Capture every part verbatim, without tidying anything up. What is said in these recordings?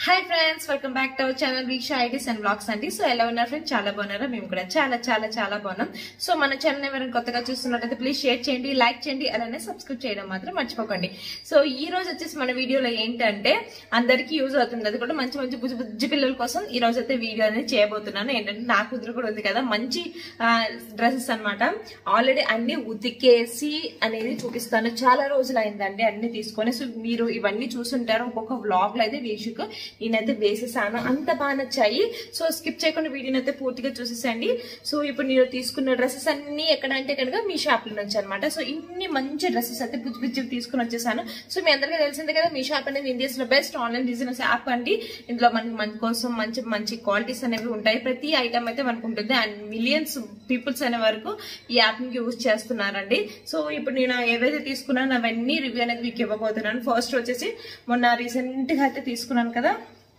Hi friends, welcome back to our channel Risha Ideas and Vlogs అండి. So ఎలా ఉన్నారు friends? చాలా బాగున్నారా? మేము కూడా చాలా చాలా చాలా బాగున్నాం. సో మన ఛానల్ ఎవరైనా కొత్తగా చూస్తున్నట్లయితే ప్లీజ్ షేర్ చేయండి, లైక్ చేయండి, అలానే సబ్స్క్రైబ్ చేయడం మాత్రం మర్చిపోకండి. సో ఈ రోజు వచ్చేసి మన వీడియోలో ఏంటంటే అందరికీ యూజ్ అవుతుంది, అది కూడా మంచి మంచి బుజ్జి బుజ్జి పిల్లల కోసం ఈ రోజు అయితే వీడియో అనేది చేయబోతున్నాను. ఏంటంటే నా కుదురు కూడా ఉంది కదా, మంచి డ్రెస్సెస్ అనమాట. ఆల్రెడీ అన్ని ఉతికేసి అనేది చూపిస్తాను. చాలా రోజులు అయిందండి అన్ని తీసుకొని. సో మీరు ఇవన్నీ చూసుంటారు ఒక్కొక్క వ్లాగ్ లో అయితే వీక్షకు నేనైతే వేసేసాను, అంత బాగా నచ్చాయి. సో స్కిప్ చేయకుండా వీడియోని అయితే పూర్తిగా చూసేసండి. సో ఇప్పుడు నేను తీసుకున్న డ్రెస్సెస్ అన్ని ఎక్కడ అంటే కనుక మీ షాప్ లో నుంచి అనమాట. సో ఇన్ని మంచి డ్రెస్సెస్ అయితే బుజ్జి బుజ్జి తీసుకుని వచ్చేసాను. సో మీ అందరికీ తెలిసిందే కదా, మీ షాప్ అనేది ఇండియాస్ లో బెస్ట్ ఆన్లైన్ బిజినెస్ యాప్ అండి. ఇందులో మనకి మన కోసం మంచి మంచి క్వాలిటీస్ అనేవి ఉంటాయి. ప్రతి ఐటమ్ అయితే మనకు ఉంటుంది అండ్ మిలియన్స్ పీపుల్స్ అనే వరకు ఈ యాప్ ని యూజ్ చేస్తున్నారండి. సో ఇప్పుడు నేను ఏవైతే తీసుకున్నాను అవన్నీ రివ్యూ అనేది మీకు ఇవ్వబోతున్నాను. ఫస్ట్ వచ్చేసి మొన్న రీసెంట్ గా అయితే తీసుకున్నాను కదా,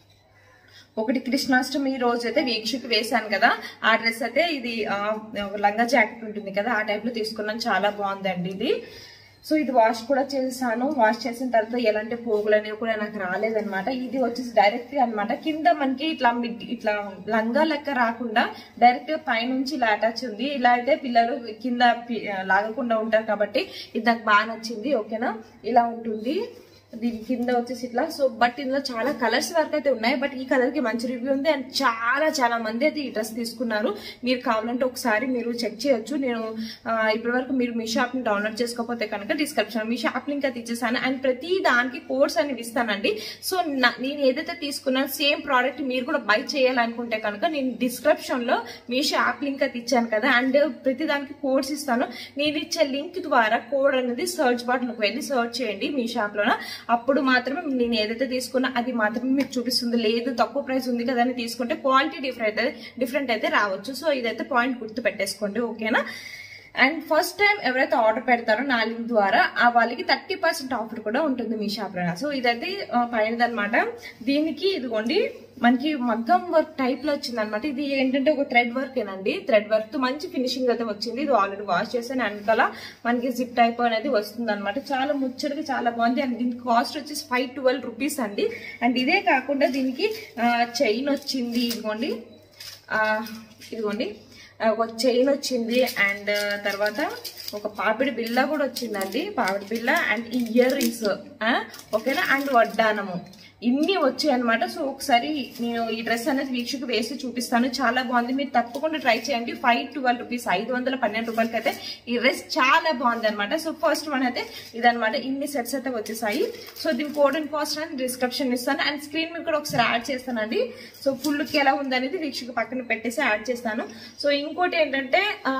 ఒకటి కృష్ణాష్టమి రోజు అయితే వీక్షకు వేసాను కదా ఆ డ్రెస్ అయితే, ఇది లంగా జాకెట్ ఉంటుంది కదా ఆ టైప్ లో తీసుకున్నాను. చాలా బాగుందండి ఇది. సో ఇది వాష్ కూడా చేశాను. వాష్ చేసిన తర్వాత ఎలాంటి పోగులు అనేవి కూడా నాకు రాలేదనమాట. ఇది వచ్చేసి డైరెక్ట్ గా అనమాట, కింద మనకి ఇట్లా ఇట్లా లంగా లెక్క రాకుండా డైరెక్ట్ గా పైనుంచి ఇలా అటాచ్ ఉంది. ఇలా అయితే పిల్లలు కింద లాగకుండా ఉంటారు కాబట్టి ఇది నాకు బాగా నచ్చింది. ఓకేనా, ఇలా ఉంటుంది. దీని కింద వచ్చేసి ఇట్లా. సో బట్ ఇందులో చాలా కలర్స్ వరకు అయితే ఉన్నాయి, బట్ ఈ కలర్ కి మంచి రివ్యూ ఉంది అండ్ చాలా చాలా మంది అయితే ఈ డ్రెస్ తీసుకున్నారు. మీరు కావాలంటే ఒకసారి మీరు చెక్ చేయొచ్చు. నేను ఇప్పటి వరకు మీరు మీ షాప్ ని డౌన్లోడ్ చేసుకోకపోతే కనుక డిస్క్రిప్షన్ మీ షాప్ లింక్ అయితే ఇచ్చేసాను అండ్ ప్రతి దానికి కోడ్స్ అనేవి ఇస్తానండి. సో నేను ఏదైతే తీసుకున్నాను సేమ్ ప్రోడక్ట్ మీరు కూడా బై చేయాలనుకుంటే కనుక నేను డిస్క్రిప్షన్ లో మీ షాప్ లింక్ అయితే ఇచ్చాను కదా, అండ్ ప్రతి దానికి కోడ్స్ ఇస్తాను. నేను ఇచ్చే లింక్ ద్వారా కోడ్ అనేది సర్చ్ బటన్ కు వెళ్ళి సర్చ్ చేయండి మీ షాప్ లోన. అప్పుడు మాత్రమే నేను ఏదైతే తీసుకున్నా అది మాత్రమే మీకు చూపిస్తుంది. లేదు తక్కువ ప్రైస్ ఉంది కదా అని తీసుకుంటే క్వాలిటీ డిఫరెంట్ డిఫరెంట్ అయితే రావచ్చు. సో ఇదైతే పాయింట్ గుర్తు పెట్టేసుకోండి, ఓకేనా. అండ్ ఫస్ట్ టైం ఎవరైతే ఆర్డర్ పెడతారో నా లింక్ ద్వారా ఆ వాళ్ళకి థర్టీ పర్సెంట్ ఆఫర్ కూడా ఉంటుంది మీ షాప్ లో. సో ఇదైతే పైనదనమాట. దీనికి ఇదిగోండి మనకి మగ్గం వర్క్ టైప్ లో వచ్చింది అనమాట. ఇది ఏంటంటే ఒక థ్రెడ్ వర్క్ ఏనండి, థ్రెడ్ వర్క్ తో మంచి ఫినిషింగ్ అయితే వచ్చింది. ఇది ఆల్రెడీ వాష్ చేసాను. వెనకాల మనకి జిప్ టైప్ అనేది వస్తుంది అనమాట. చాలా ముచ్చటగా చాలా బాగుంది అండ్ దీనికి కాస్ట్ వచ్చేసి ఫైవ్ ట్వెల్వ్ రూపీస్ అండి. అండ్ ఇదే కాకుండా దీనికి చైన్ వచ్చింది, ఇదిగోండి ఇదిగోండి ఒక చైన్ వచ్చింది అండ్ తర్వాత ఒక పాపిడి బిల్ల కూడా వచ్చిందండి, పాపిడి బిల్ల అండ్ ఇయర్ రింగ్స్, ఓకేనా, అండ్ వడ్డానము, ఇన్ని వచ్చాయి అనమాట. సో ఒకసారి నేను ఈ డ్రెస్ అనేది వీక్షకు వేసి చూపిస్తాను. చాలా బాగుంది, మీరు తప్పకుండా ట్రై చేయండి. ఫైవ్ ట్వెల్వ్ రూపీస్ ఐదు వందల పన్నెండు రూపాయలకి అయితే ఈ డ్రెస్ చాలా బాగుంది అనమాట. సో ఫస్ట్ వన్ అయితే ఇదనమాట. ఇన్ని సెట్స్ అయితే వచ్చేసాయి. సో దీని కోడ్ అండ్ కాస్ట్ అని డిస్క్రిప్షన్ ఇస్తాను అండ్ స్క్రీన్ మీద కూడా ఒకసారి యాడ్ చేస్తానండి. సో ఫుల్కి ఎలా ఉందనేది వీక్షకు పక్కన పెట్టేసి యాడ్ చేస్తాను. సో ఇంకోటి ఏంటంటే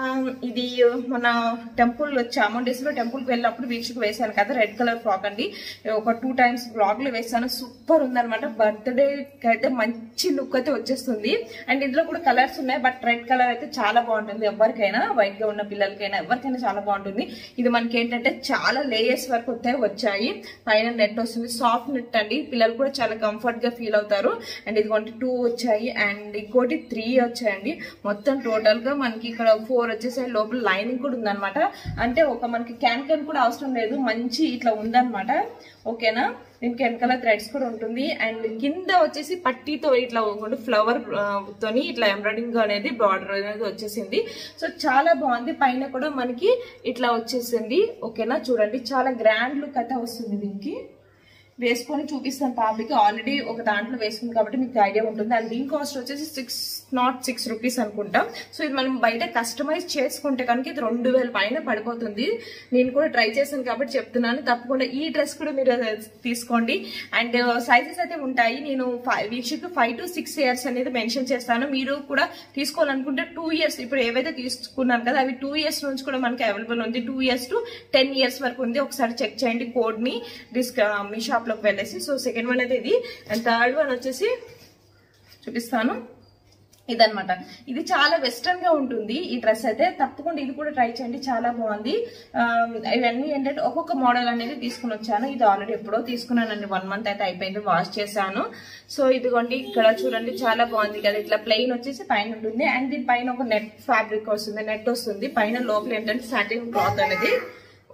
ఇది మన టెంపుల్ చాముండేశ్వరి టెంపుల్కి వెళ్ళినప్పుడు వీక్షకు వేసాను కదా, రెడ్ కలర్ ఫ్రాక్ అండి. ఒక టూ టైమ్స్ బ్లాగ్ లో వేసాను. సూపర్ ఉందనమాట. బర్త్డే కి అయితే మంచి లుక్ అయితే వచ్చేస్తుంది. అండ్ ఇందులో కూడా కలర్స్ ఉన్నాయి, బట్ రెడ్ కలర్ అయితే చాలా బాగుంటుంది. ఎవరికైనా వైట్ గా ఉన్న పిల్లలకైనా ఎవరికైనా చాలా బాగుంటుంది. ఇది మనకి ఏంటంటే చాలా లేయర్స్ వరకు వస్తాయి వచ్చాయి. పైన నెట్ వస్తుంది, సాఫ్ట్ నెట్ అండి. పిల్లలు కూడా చాలా కంఫర్ట్ గా ఫీల్ అవుతారు. అండ్ ఇదిగోండి టూ వచ్చాయి అండ్ ఇంకోటి త్రీ వచ్చాయండి. మొత్తం టోటల్ గా మనకి ఇక్కడ ఫోర్ వచ్చేసాయి. లోపల లైనింగ్ కూడా ఉందనమాట. అంటే ఒక మనకి క్యాన్ క్యాన్ కూడా అవసరం లేదు, మంచి ఇట్లా ఉందనమాట, ఓకేనా. దీనికి వెనకాల థ్రెడ్స్ కూడా ఉంటుంది అండ్ కింద వచ్చేసి పట్టీతో ఇట్లా ఫ్లవర్ తోని ఇట్లా ఎంబ్రాయిడింగ్ అనేది బార్డర్ అనేది వచ్చేసింది. సో చాలా బాగుంది. పైన కూడా మనకి ఇట్లా వచ్చేసింది, ఓకేనా. చూడండి చాలా గ్రాండ్ లుక్ అయితే వస్తుంది. దీనికి వేసుకొని చూపిస్తాను పాపకి. ఆల్రెడీ ఒక దాంట్లో వేసుకుంది కాబట్టి మీకు ఐడియా ఉంటుంది. అండ్ దీని కాస్ట్ వచ్చేసి సిక్స్ నాట్ సిక్స్ రూపీస్ అనుకుంటాం. సో ఇది మనం బయట కస్టమైజ్ చేసుకుంటే కనుక ఇది రెండు వేల పైన పడిపోతుంది. నేను కూడా ట్రై చేశాను కాబట్టి చెప్తున్నాను. తప్పకుండా ఈ డ్రెస్ కూడా మీరు తీసుకోండి. అండ్ సైజెస్ అయితే ఉంటాయి. నేను వీక్షకు ఫైవ్ టు సిక్స్ ఇయర్స్ అనేది మెన్షన్ చేస్తాను. మీరు కూడా తీసుకోవాలనుకుంటే టూ ఇయర్స్ ఇప్పుడు ఏవైతే తీసుకున్నాను కదా అవి టూ ఇయర్స్ నుంచి కూడా మనకి అవైలబుల్ ఉంది. Two years to ten years వరకు ఉంది. ఒకసారి చెక్ చేయండి కోడ్ ని డిస్క్ మీ షాప్ లోకి వెళ్ళేసి. సో సెకండ్ వన్ అయితే ఇది అండ్ థర్డ్ వన్ వచ్చేసి చూపిస్తాను. ఇదనమాట. ఇది చాలా వెస్టర్న్ గా ఉంటుంది ఈ డ్రెస్ అయితే. తప్పకుండా ఇది కూడా ట్రై చేయండి, చాలా బాగుంది. ఇవన్నీ ఏంటంటే ఒక్కొక్క మోడల్ అనేది తీసుకుని వచ్చాను. ఇది ఆల్రెడీ ఎప్పుడో తీసుకున్నానండి, వన్ మంత్ అయితే అయిపోయింది, వాష్ చేశాను. సో ఇదిగోండి ఇక్కడ చూడండి చాలా బాగుంది కదా. ఇట్లా ప్లెయిన్ వచ్చేసి పైన ఉంటుంది అండ్ దీని పైన ఒక నెట్ ఫ్యాబ్రిక్ వస్తుంది, నెట్ వస్తుంది. పైన లోపల ఏంటంటే సాటిన్ క్లాత్ అనేది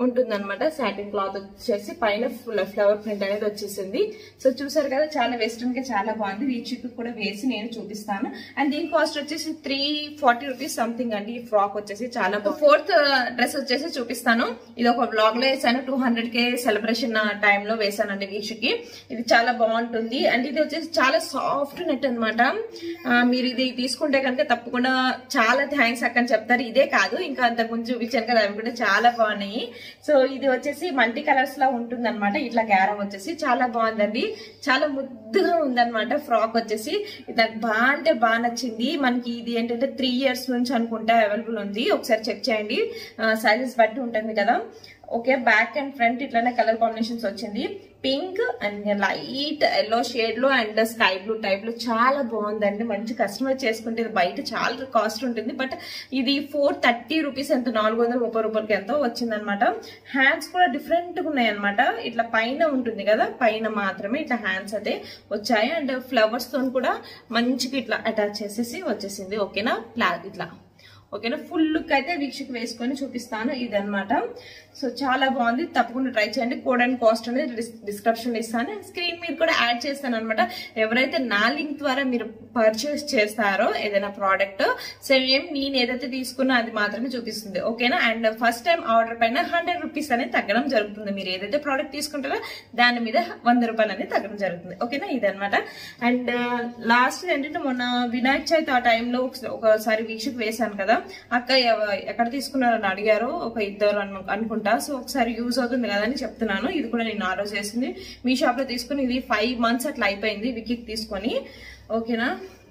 ఉంటుందన్నమాట. సాటిన్ క్లాత్ వచ్చేసి పైన ఫ్లవర్ ప్రింట్ అనేది వచ్చేసింది. సో చూసారు కదా, చాలా వెస్ట్రన్ గా చాలా బాగుంది. వీక్షకు కూడా వేసి నేను చూపిస్తాను. అండ్ దీని కాస్ట్ వచ్చేసి త్రీ ఫార్టీ రూపీస్ సంథింగ్ అండి. ఈ ఫ్రాక్ వచ్చేసి చాలా బాగుంది. ఫోర్త్ డ్రెస్ వచ్చేసి చూపిస్తాను. ఇది ఒక బ్లాగ్ లో వేసాను, two hundred K celebration time లో వేసానండి వీక్షకి. ఇది చాలా బాగుంటుంది. అండ్ ఇది వచ్చేసి చాలా సాఫ్ట్ నెట్ అనమాట. మీరు ఇది తీసుకుంటే కనుక తప్పకుండా చాలా థ్యాంక్స్ అక్క అని చెప్తారు. ఇదే కాదు, ఇంకా అంతకుముందు చూపించాను కదా, అవి కూడా చాలా బాగున్నాయి. సో ఇది వచ్చేసి మల్టీ కలర్స్ లా ఉంటుంది అనమాట. ఇట్లా గ్యారం వచ్చేసి చాలా బాగుందండి, చాలా ముద్దుగా ఉందన్నమాట. ఫ్రాక్ వచ్చేసి నాకు బాగా అంటే బాగా నచ్చింది. మనకి ఇది ఏంటంటే త్రీ ఇయర్స్ నుంచి అనుకుంటా అవైలబుల్ ఉంది. ఒకసారి చెక్ చేయండి, సైజెస్ బట్టి ఉంటుంది కదా. ఓకే, బ్యాక్ అండ్ ఫ్రంట్ ఇట్లానే కలర్ కాంబినేషన్స్ వచ్చింది. Pink and light yellow shade లో అండ్ స్కై బ్లూ టైప్ లో చాలా బాగుందండి. మంచి కస్టమైజ్ చేసుకుంటే ఇది బయట చాలా కాస్ట్ ఉంటుంది, బట్ ఇది ఫోర్ థర్టీ రూపీస్ ఎంత నాలుగు వందల ముప్పై రూపాయలకి ఎంతో వచ్చింది అనమాట. హ్యాండ్స్ కూడా డిఫరెంట్ గా ఉన్నాయి అనమాట. ఇట్లా పైన ఉంటుంది కదా, పైన మాత్రమే ఇట్లా హ్యాండ్స్ అయితే వచ్చాయి. అండ్ ఫ్లవర్స్ తో కూడా మంచిగా ఇట్లా అటాచ్ చేసేసి వచ్చేసింది. ఓకేనా, ఫ్లాగ్ ఇట్లా ఓకేనా. ఫుల్ లుక్ అయితే వీక్షకు వేసుకొని చూపిస్తాను. ఇదనమాట. సో చాలా బాగుంది, తప్పకుండా ట్రై చేయండి. కోడ్ అండ్ కాస్ట్ అనేది డిస్క్రిప్షన్ ఇస్తాను, స్క్రీన్ మీద కూడా యాడ్ చేస్తాను అనమాట. ఎవరైతే నా లింక్ ద్వారా మీరు పర్చేస్ చేస్తారో ఏదైనా ప్రోడక్ట్, సేమ్ నేను ఏదైతే తీసుకున్నా అది మాత్రమే చూపిస్తుంది. ఓకేనా. అండ్ ఫస్ట్ టైం ఆర్డర్ పైన హండ్రెడ్ రూపీస్ అనేది తగ్గడం జరుగుతుంది. మీరు ఏదైతే ప్రోడక్ట్ తీసుకుంటారో దాని మీద వంద రూపాయలు అనేది తగ్గడం జరుగుతుంది. ఓకేనా, ఇదనమాట. అండ్ లాస్ట్ ఏంటంటే మొన్న వినాయక చవితి ఆ టైంలో ఒకసారి వీక్షకు వేసాను కదా, అక్క ఎక్కడ తీసుకున్నారని అడిగారు, ఒక ఇద్దరు అనుకుంటా. సో ఒకసారి యూజ్ అవుతుంది కదా అని చెప్తున్నాను. ఇది కూడా నేను ఆర్డర్ చేసింది మీ షాప్ లో తీసుకుని, ఇది ఫైవ్ మంత్స్ అట్లా అయిపోయింది వికీకి తీసుకొని. ఓకేనా,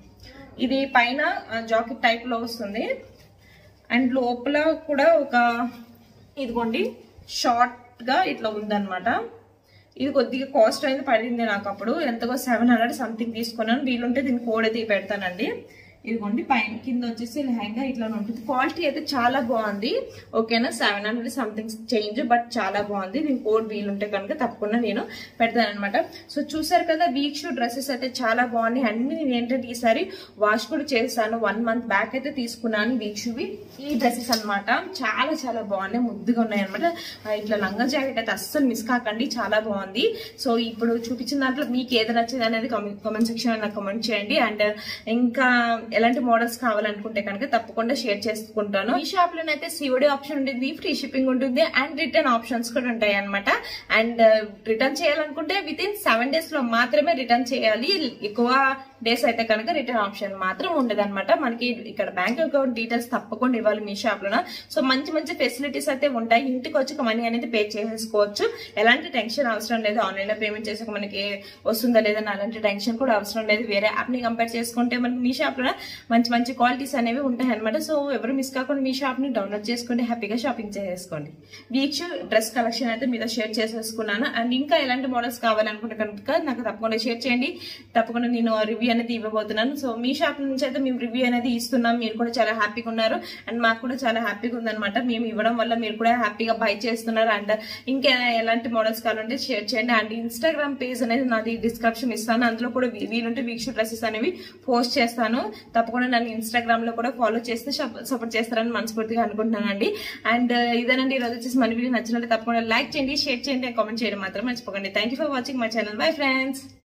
ఇది పైన జాకెట్ టైప్ లో వస్తుంది అండ్ లోపల కూడా ఒక ఇదిగోండి షార్ట్ గా ఇట్లా ఉందన్నమాట. ఇది కొద్దిగా కాస్ట్ అయితే పడింది నాకు అప్పుడు, ఎంతగో సెవెన్ హండ్రెడ్ సంథింగ్ తీసుకున్నాను. వీలుంటే దీని కోడ్ అయితే పెడతానండి. ఇదిగోండి పైన కింద వచ్చేసి లెహంగా ఇట్లా ఉంటుంది. క్వాలిటీ అయితే చాలా బాగుంది. ఓకేనా, seven hundred something change, but చాలా బాగుంది. నేను కోడ్ వీలుంటే కనుక తప్పకుండా నేను పెడతాను అనమాట. సో చూసారు కదా, వీక్షు డ్రెస్సెస్ అయితే చాలా బాగున్నాయి. అన్ని నేను ఏంటంటే ఈసారి వాష్ కూడా చేస్తాను. వన్ మంత్ బ్యాక్ అయితే తీసుకున్నాను వీక్షువి ఈ డ్రెస్సెస్ అనమాట. చాలా చాలా బాగున్నాయి, ముద్దుగా ఉన్నాయి అనమాట. ఇట్లా లంగా జాకెట్ అయితే అస్సలు మిస్ కాకండి, చాలా బాగుంది. సో ఇప్పుడు చూపించిన దాంట్లో మీకు ఏది నచ్చింది అనేది కామెంట్ సెక్షన్ లో నాకు కామెంట్ చేయండి. అండ్ ఇంకా ఎలాంటి మోడల్స్ కావాలనుకుంటే కనుక తప్పకుండా షేర్ చేసుకుంటాను. ఈ షాప్ లోనైతే సిఓడి ఆప్షన్ ఉంటుంది, ఫ్రీ షిప్పింగ్ ఉంటుంది అండ్ రిటర్న్ ఆప్షన్స్ కూడా ఉంటాయి అనమాట. అండ్ రిటర్న్ చేయాలనుకుంటే విత్ ఇన్ సెవెన్ డేస్ లో మాత్రమే రిటర్న్ చేయాలి. ఎక్కువ డేస్ అయితే కనుక రిటర్న్ ఆప్షన్ మాత్రం ఉండదు అనమాట. మనకి ఇక్కడ బ్యాంక్ అకౌంట్ డీటెయిల్స్ తప్పకుండా ఇవ్వాలి మీ షాప్ లోన. సో మంచి మంచి ఫెసిలిటీస్ అయితే ఉంటాయి. ఇంటికి వచ్చి మనీ అనేది పే చేసేసుకోవచ్చు, ఎలాంటి టెన్షన్ అవసరం లేదు. ఆన్లైన్ లో పేమెంట్ చేసాక మనకి వస్తుందా లేదా అలాంటి టెన్షన్ కూడా అవసరం లేదు. వేరే యాప్ ని కంపేర్ చేసుకుంటే మనకి మీ షాప్ లో మంచి మంచి క్వాలిటీస్ అనేవి ఉంటాయి అనమాట. సో ఎవరు మిస్ కాకుండా మీ షాప్ ని డౌన్లోడ్ చేసుకుంటే హ్యాపీగా షాపింగ్ చేసేసుకోండి. వీక్ష డ్రెస్ కలెక్షన్ అయితే మీద షేర్ చేసేసుకున్నాను. అండ్ ఇంకా ఎలాంటి మోడల్స్ కావాలనుకుంటే కనుక నాకు తప్పకుండా షేర్ చేయండి. తప్పకుండా నేను రివ్యూ అనేది ఇవ్వబోతున్నాను. సో మీ షాప్ నుంచి అయితే మేము రివ్యూ అనేది ఇస్తున్నాం. మీరు కూడా చాలా హ్యాపీగా ఉన్నారు అండ్ మాకు కూడా చాలా హ్యాపీగా ఉందన్నమాట. మేము ఇవ్వడం వల్ల మీరు కూడా హ్యాపీగా బై చేస్తున్నారు. అండ్ ఇంకా ఎలాంటి మోడల్స్ కావాలంటే షేర్ చేయండి. అండ్ ఇన్స్టాగ్రామ్ పేజ్ అనేది నాది డిస్క్రిప్షన్ ఇస్తాను, అందులో కూడా వీలుంటే వీక్ష డ్రెస్సెస్ అనేవి పోస్ట్ చేస్తాను. తప్పకుండా నన్ను ఇన్స్టాగ్రామ్ లో కూడా ఫాలో చేస్తే సపోర్ట్ చేస్తారని మనస్ఫూర్తిగా అనుకుంటున్నానండి. అండ్ ఇదేనండి ఈరోజు వచ్చేసి మన వీడియో నచ్చినట్లయితే తప్పకుండా లైక్ చేయండి, షేర్ చేయండి, కామెంట్ చేయడం మాత్రం మర్చిపోకండి. Thank you for watching my channel. Bye friends.